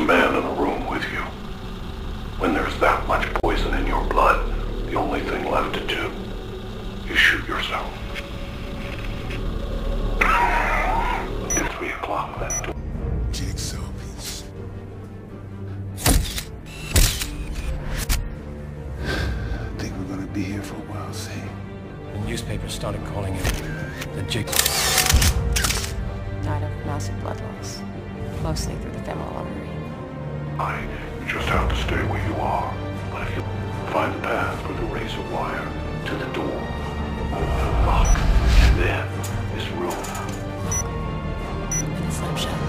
man in the room with you. When there's that much poison in your blood, the only thing left to do is shoot yourself. It's 3 o'clock then. Jigsaw piece. I think we're gonna be here for a while, see? The newspapers started calling it the Jigsaw. Died of massive blood loss, mostly through the femoral artery. You just have to stay where you are. But if you find the path through the razor wire to the door, open the lock, and then this room. In a slim shell.